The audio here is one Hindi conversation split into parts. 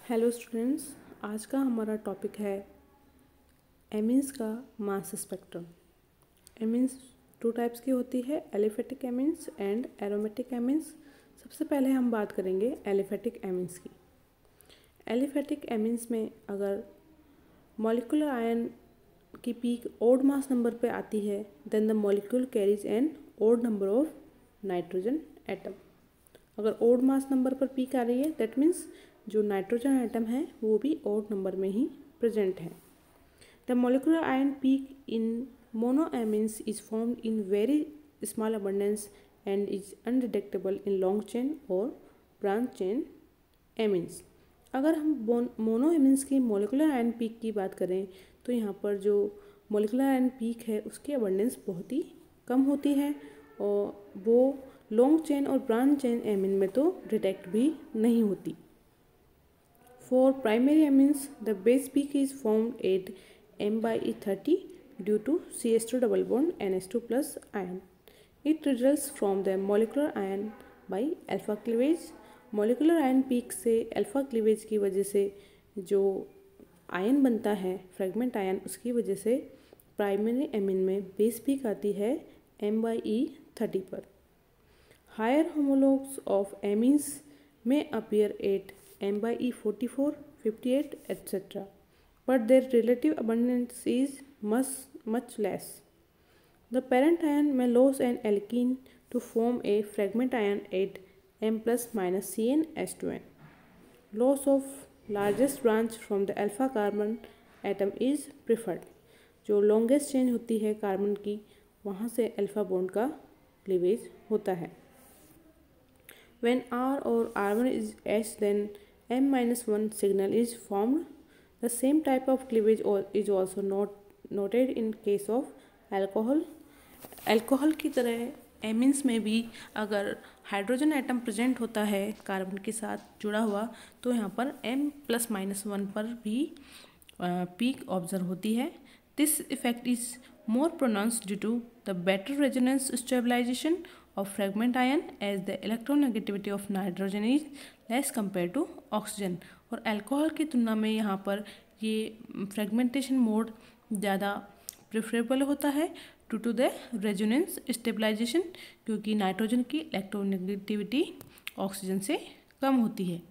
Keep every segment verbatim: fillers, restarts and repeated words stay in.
हेलो स्टूडेंट्स, आज का हमारा टॉपिक है एमीन्स का mass spectrum. Amines two types की होती है, aliphatic amines and aromatic amines. सबसे पहले हम बात करेंगे एलिफेटिक एमीन्स की। एलिफेटिक एमीन्स में अगर मॉलिक्यूलर आयन की पीक ओड मास नंबर पे आती है, then the molecule carries an odd number of nitrogen atom. अगर ओड मास नंबर पर पीक आ रही है, दैट मीन्स जो नाइट्रोजन एटम है वो भी ओड नंबर में ही प्रेजेंट है। The molecular ion peak in monoamines is formed in very small abundance and is undetectable in long chain और ब्रांच चेन एमीन्स। अगर हम मोनोएमीन्स की मॉलिक्यूलर आयन पीक की बात करें तो यहाँ पर जो मॉलिक्यूलर आयन पीक है उसकी अबंडेंस बहुत ही कम होती है और वो लॉन्ग चेन और ब्रांच चेन एमीन में तो डिटेक्ट भी नहीं होती। For primary amines, the base peak is formed at M by E thirty due to C H two double bond N H two plus ion. It results from the molecular ion by alpha cleavage. Molecular ion peak से alpha cleavage की वजह से जो आयन बनता है, फ्रेगमेंट आयन, उसकी वजह से प्राइमरी एमिन में बेस पीक आती है M by E thirty पर। Higher homologues of amines may appear at M by E forty-four, fifty-eight, et cetera, but their relative abundance is much, much less. The parent ion may lose an alkene to form a fragment ion at M plus minus C n H two n. Loss of largest branch from the alpha carbon atom is preferred. जो longest chain होती है कार्बन की, वहाँ से alpha bond का cleavage होता है। When R or R one is H, then M minus one signal is formed. The same type of cleavage is also not noted in case of alcohol. Alcohol की तरह एमीन्स में भी अगर हाइड्रोजन एटम प्रेजेंट होता है कार्बन के साथ जुड़ा हुआ, तो यहाँ पर M प्लस माइनस वन पर भी पीक ऑब्जर्व होती है। This effect is more pronounced due to the better resonance stabilization of fragment ion as the electronegativity of nitrogen is less compared to oxygen। और अल्कोहल की तुलना में यहाँ पर ये फ्रेगमेंटेशन मोड ज़्यादा प्रेफरेबल होता है due to the resonance stabilisation, क्योंकि नाइट्रोजन की इलेक्ट्रोनेगेटिविटी ऑक्सीजन से कम होती है।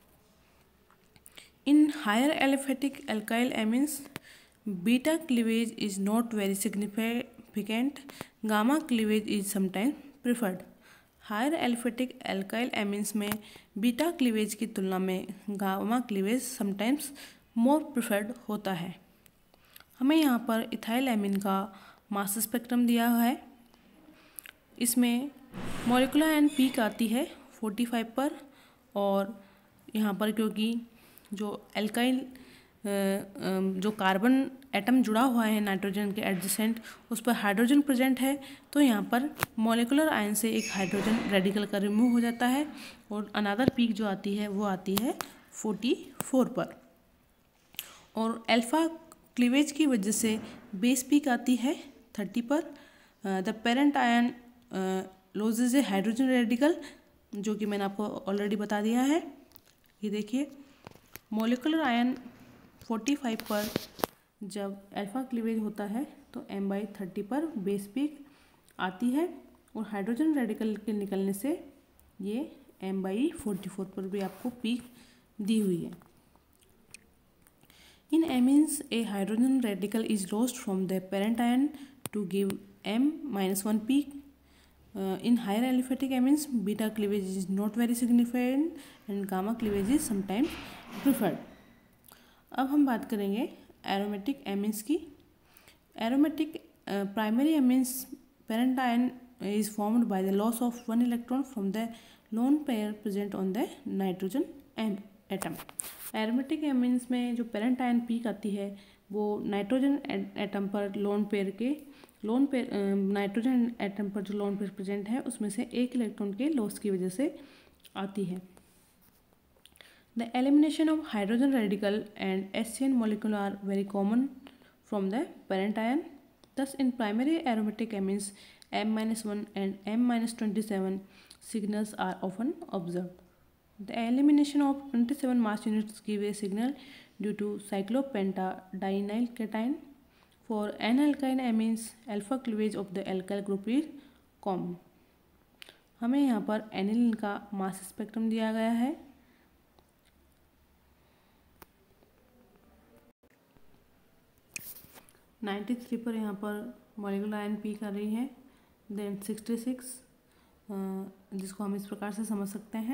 In higher aliphatic alkyl amines beta cleavage is not very significant. Gamma cleavage is sometimes preferred. Higher aliphatic alkyl amines में बीटा क्लीवेज की तुलना में gamma cleavage sometimes more preferred होता है। हमें यहाँ पर इथाइल एमीन का मास स्पेक्ट्रम दिया हुआ है। इसमें मॉलिक्यूलर आयन पीक आती है पैंतालीस पर, और यहाँ पर क्योंकि जो एल्काइल जो कार्बन एटम जुड़ा हुआ है नाइट्रोजन के एडजेसेंट, उस पर हाइड्रोजन प्रेजेंट है, तो यहाँ पर मॉलिक्यूलर आयन से एक हाइड्रोजन रेडिकल का रिमूव हो जाता है और अनदर पीक जो आती है वो आती है चौवालीस पर। और अल्फा क्लीवेज की वजह से बेस पीक आती है तीस पर। The parent ion loses a hydrogen radical, जो कि मैंने आपको ऑलरेडी बता दिया है। ये देखिए, मॉलिक्यूलर आयन पैंतालीस पर जब अल्फा क्लीवेज होता है तो M बाई थर्टी पर बेस पीक आती है, और हाइड्रोजन रेडिकल के निकलने से ये M बाई फोर्टी फोर पर भी आपको पीक दी हुई है। In amines a hydrogen radical is lost from the parent ion to give M minus one peak. In higher aliphatic amines beta cleavage is not very significant and gamma cleavage is sometimes preferred. अब हम बात करेंगे एरोमेटिक एमीन्स की। Aromatic primary amines parent ion is formed by the loss of one electron from the lone pair present on the nitrogen atom. Aromatic amines में जो पेरेंट आयन पीक आती है वो नाइट्रोजन एटम पर लोन पेयर के लोन पेयर नाइट्रोजन एटम पर जो लोन पेयर प्रेजेंट है उसमें से एक इलेक्ट्रॉन के लॉस की वजह से आती है। The elimination of hydrogen radical and H C n molecule are very common from the parent ion. Thus, in primary aromatic amines, M minus one and M minus twenty-seven signals are often observed. The elimination of twenty-seven mass units give a signal due to cyclopentadienyl cation. For n-alkyne amines, alpha cleavage of the alkyl group is common. हमें यहाँ पर एनिलीन का मास स्पेक्ट्रम दिया गया है. नाइन्टी थ्री पर यहाँ पर मॉलिक्यूलर आयन पीक आ रही है. देन सिक्सटी सिक्स, जिसको हम इस प्रकार से समझ सकते हैं,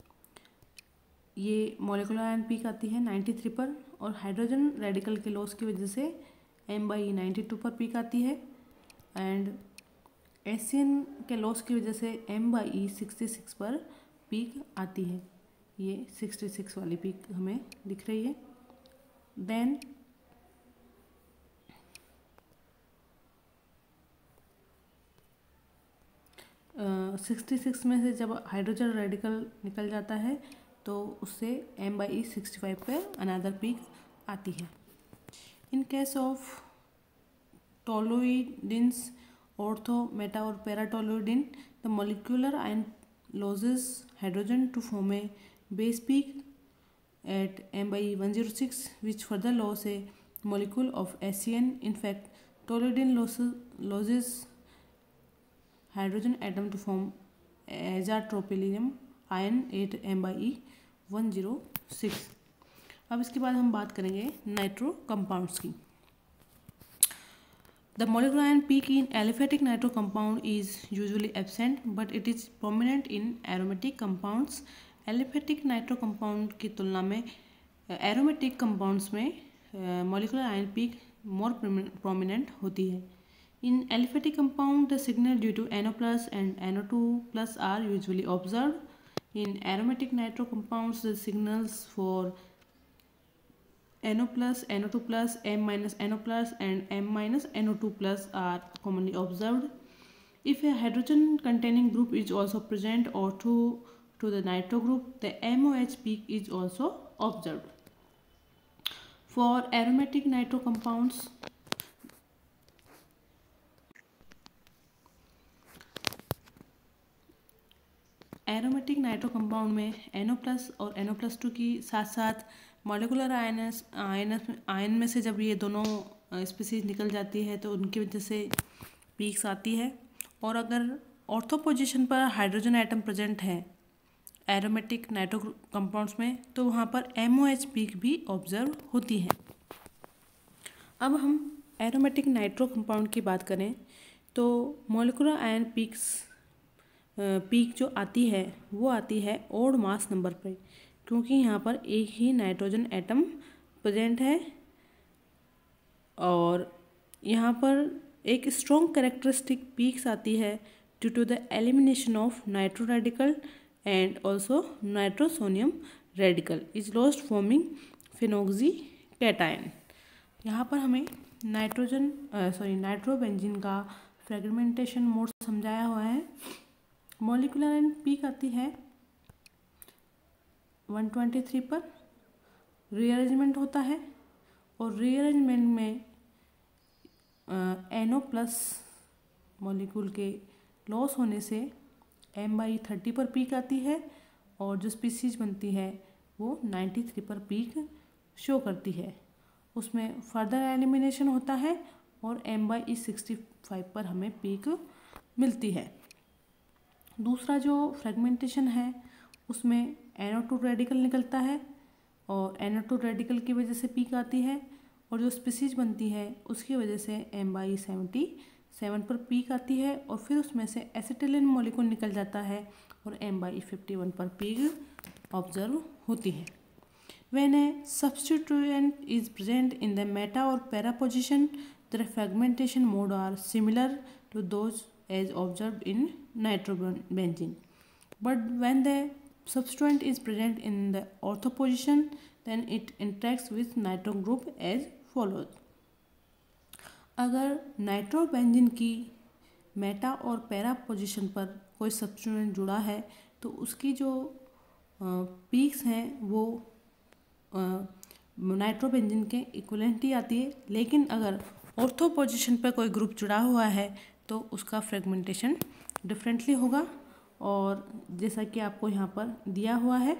ये मॉलिक्यूलर आयन पीक आती है नाइन्टी थ्री पर और हाइड्रोजन रेडिकल के लॉस की वजह से एम बाई नाइन्टी टू पर पीक आती है एंड एसियन के लॉस की वजह से एम बाई सिक्सटी सिक्स पर पीक आती है. ये सिक्सटी सिक्स वाली पीक हमें दिख रही है. देन सिक्सटी uh, सिक्स में से जब हाइड्रोजन रेडिकल निकल जाता है तो उससे एम बाई सिक्सटी फाइव पर अनदर पीक आती है. In case of toluidines, ortho, meta और paratoluidine, the molecular ion loses hydrogen to form a base peak at m by one hundred six, which further loses a molecule of S C N. In fact, toluidine loses, loses hydrogen atom to form azatropylium ion at m by one hundred six. अब इसके बाद हम बात करेंगे नाइट्रो कंपाउंड्स की. The molecular ion peak in aliphatic nitro compound is usually absent, but it is prominent in aromatic compounds. Aliphatic nitro compound की तुलना में aromatic compounds में molecular ion peak more prominent होती है. In aliphatic compound, the signal due to N O plus and N O two plus are usually observed. In aromatic nitro compounds, the signals for N O plus, N O two plus, M minus N O plus and M minus N O two plus are commonly observed. If a hydrogen containing group is also present or to, to the nitro group, the M O H peak is also observed. For aromatic nitro compounds, aromatic nitro compound में एन ओ प्लस और एन ओ प्लस टू की साथ साथ मॉलिकुलर आयनस आयन आयन में से जब ये दोनों स्पीसीज निकल जाती है तो उनकी वजह से पीक्स आती है. और अगर ऑर्थो पोजीशन पर हाइड्रोजन एटम प्रेजेंट है एरोमेटिक नाइट्रो कंपाउंड्स में तो वहाँ पर एम ओ एच पीक भी ऑब्जर्व होती है. अब हम एरोमेटिक नाइट्रो कंपाउंड की बात करें तो मॉलिकुलर आयन पीक्स पीक जो आती है वो आती है ओड मास नंबर पे, क्योंकि यहाँ पर एक ही नाइट्रोजन एटम प्रेजेंट है और यहाँ पर एक स्ट्रॉन्ग कैरेक्टरिस्टिक पीक्स आती है due to the elimination of nitro radical and also nitrosonium radical is lost forming phenoxy cation. यहाँ पर हमें नाइट्रोजन सॉरी नाइट्रोबेंजीन का फ्रेगमेंटेशन मोड समझाया हुआ है. मॉलिकुलर आयन पीक आती है वन ट्वेंटी थ्री पर, रीअरेंजमेंट होता है और रीअरेंजमेंट में एन ओ प्लस मॉलिक्यूल के लॉस होने से एम बाई थर्टी पर पीक आती है और जो स्पीसीज बनती है वो नाइन्टी थ्री पर पीक शो करती है. उसमें फर्दर एलिमिनेशन होता है और एम बाई सिक्सटी फाइव पर हमें पीक मिलती है. दूसरा जो फ्रेगमेंटेशन है उसमें एन ओ टू रेडिकल निकलता है और एन ओ टू रेडिकल की वजह से पीक आती है और जो स्पीसीज बनती है उसकी वजह से एम बाई सेवेंटी सेवन पर पीक आती है और फिर उसमें से एसिटिलिन मॉलिक्यूल निकल जाता है और एम बाई फिफ्टी वन पर पीक ऑब्जर्व होती है. When a substituent is present in the meta or para position, the fragmentation mode are similar to those as observed in nitrobenzene. But when the substituent is present in the ortho position, then it interacts with nitro group as follows. अगर नाइट्रोबेंजीन की मेटा और पैरा पोजीशन पर कोई सब्स्टिट्यूएंट जुड़ा है तो उसकी जो पीक्स हैं वो नाइट्रोबेंजीन के इक्विवेलेंट ही आती है. लेकिन अगर ऑर्थो पोजीशन पर कोई ग्रुप जुड़ा हुआ है तो उसका फ्रेगमेंटेशन डिफरेंटली होगा और जैसा कि आपको यहाँ पर दिया हुआ है,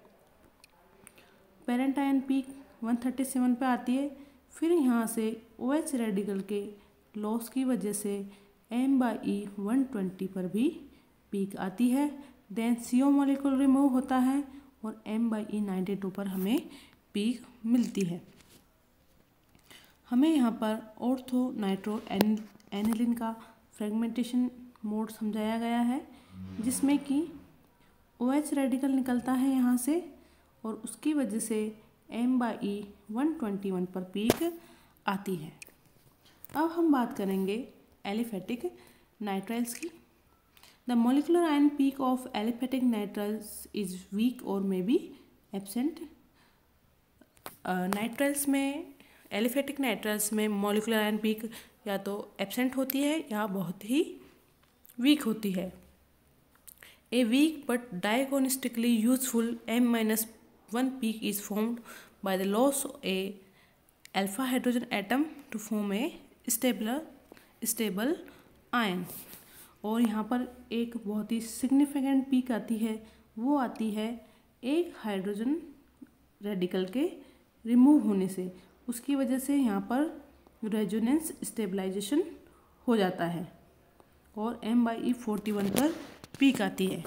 parent ion peak one thirty seven पे आती है। फिर यहाँ से ओ एच रेडिकल के लॉस की वजह से M by E one twenty पर भी पीक आती है। Then C O molecule remove होता है और M by E ninety two पर हमें पीक मिलती है। हमें यहाँ पर ऑर्थो नाइट्रो एन एनिलिन का फ्रेगमेंटेशन मोड समझाया गया है, जिसमें कि ओ एच रेडिकल निकलता है यहाँ से और उसकी वजह से M by E one twenty one पर पीक आती है। अब हम बात करेंगे एलिफेटिक नाइट्राइल्स की। The molecular ion peak of aliphatic nitriles is weak और मे बी एब्सेंट। नाइट्राइल्स में एलिफेटिक नाइट्राइल्स में मॉलिक्यूलर आयन पीक या तो एब्सेंट होती है या बहुत ही वीक होती है। A weak but diagnostically useful M minus one peak is formed by the loss of a alpha hydrogen atom to form a stable stable ion। और यहाँ पर एक बहुत ही सिग्निफिकेंट पीक आती है, वो आती है एक हाइड्रोजन रेडिकल के रिमूव होने से। उसकी वजह से यहाँ पर रेजोनेंस स्टेबलाइजेशन हो जाता है और M by E forty one पर पीक आती है।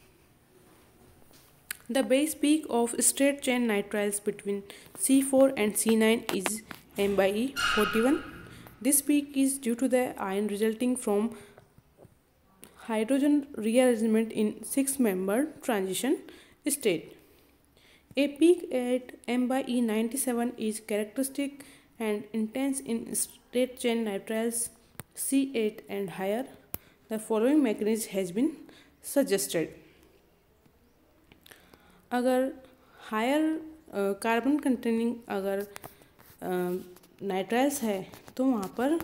The base peak of straight chain nitriles between C four and C nine is M by E forty-one. This peak is due to the ion resulting from hydrogen rearrangement in six-membered transition state. A peak at M by E ninety-seven is characteristic and intense in straight chain nitriles C eight and higher. The following mechanism has been suggested. अगर हायर कार्बन कंटेनिंग अगर नाइट्राइल्स है तो वहाँ पर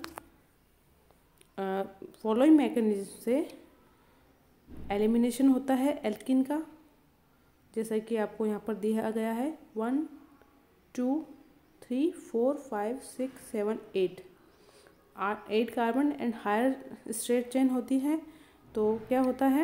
फॉलोइंग मैकेनिज्म से एलिमिनेशन होता है एल्किन का, जैसा कि आपको यहाँ पर दिया गया है one two three four five six seven eight eight carbon and higher straight chain होती है। तो क्या होता है,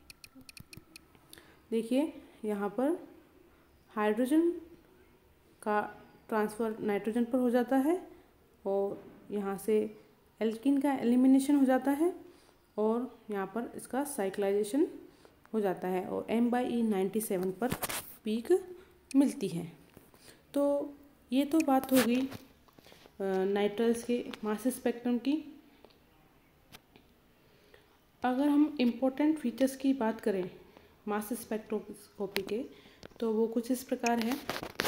देखिए यहाँ पर हाइड्रोजन का ट्रांसफ़र नाइट्रोजन पर हो जाता है और यहाँ से एल्किन का एलिमिनेशन हो जाता है और यहाँ पर इसका साइक्लाइजेशन हो जाता है और M by E ninety seven पर पीक मिलती है। तो ये तो बात हो गई नाइट्राइल्स के मास स्पेक्ट्रम की। अगर हम इम्पोर्टेंट फीचर्स की बात करें मास स्पेक्ट्रोस्कोपी के, तो वो कुछ इस प्रकार है।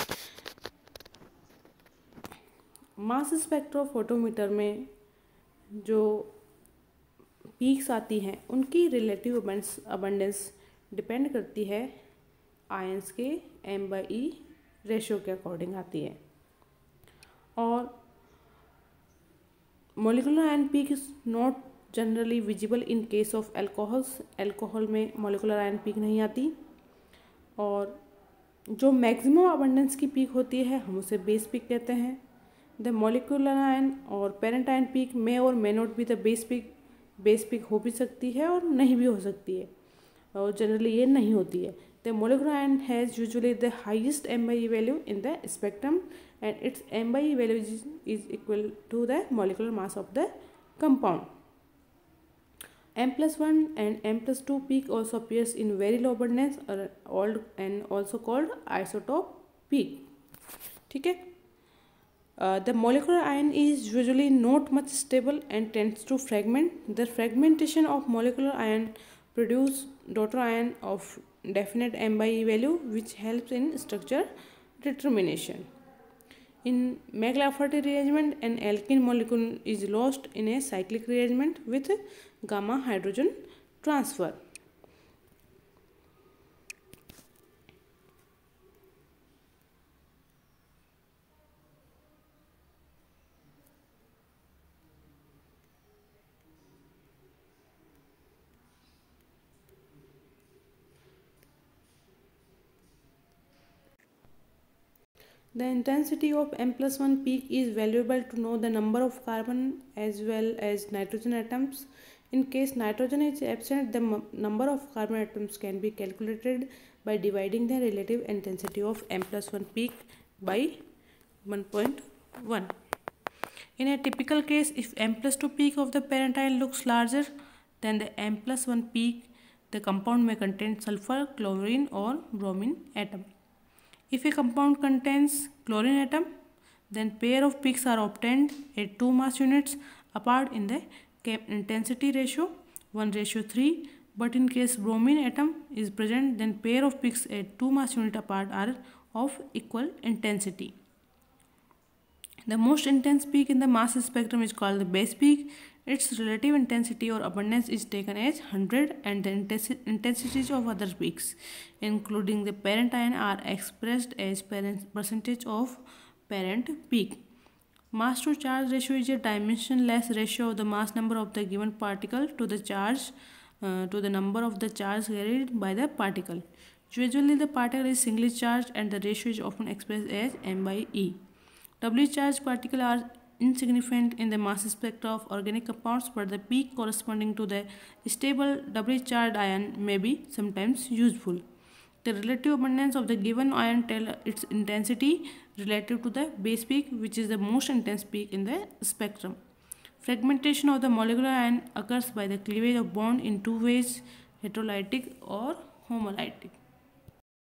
मास स्पेक्ट्रोफोटोमीटर में जो पीक्स आती हैं उनकी रिलेटिव अबंडेंस डिपेंड करती है आयंस के एम बाई ई रेशियो के अकॉर्डिंग आती है। और molecular ion peak is not generally visible in case of alcohols. Alcohol में मॉलिक्यूलर आयन पीक नहीं आती। और जो मैक्सिमम अबंडेंस की पीक होती है हम उसे बेस पीक कहते हैं। द मॉलिक्यूलर आयन और पेरेंट आयन पीक में और may not be the base peak. Base peak हो भी सकती है और नहीं भी हो सकती है, और जनरली ये नहीं होती है। The molecular ion has usually the highest M by E value in the spectrum and its M by E value is equal to the molecular mass of the compound. M plus one and M plus two peak also appears in very low abundance or old and also called isotope peak. ठीक है। Uh, the molecular ion is usually not much stable and tends to fragment. The fragmentation of molecular ion produce daughter ion of definite M by E value, which helps in structure determination. In McLafferty rearrangement, an alkene molecule is lost in a cyclic rearrangement with gamma hydrogen transfer. The intensity of M plus one peak is valuable to know the number of carbon as well as nitrogen atoms In case nitrogen is absent, the m- number of carbon atoms can be calculated by dividing the relative intensity of M plus one peak by one point one. In a typical case, if M plus two peak of the parent ion looks larger than the M plus one peak, the compound may contain sulfur, chlorine or bromine atom. If a compound contains chlorine atom, then pair of peaks are obtained at two mass units apart in the intensity ratio one ratio three, but in case bromine atom is present, then pair of peaks at two mass unit apart are of equal intensity. The most intense peak in the mass spectrum is called the base peak. Its relative intensity or abundance is taken as one hundred, and the intensities of other peaks, including the parent ion, are expressed as percentage of parent peak. Mass to charge ratio is a dimensionless ratio of the mass number of the given particle to the charge uh, to the number of the charge carried by the particle. Usually the particle is singly charged, and the ratio is often expressed as m by e. Doubly charged particles are insignificant in the mass spectra of organic compounds, but the peak corresponding to the stable doubly charged ion may be sometimes useful. The relative abundance of the given ion tells its intensity relative to the base peak, which is the most intense peak in the spectrum. Fragmentation of the molecular ion occurs by the cleavage of bond in two ways, heterolytic or homolytic.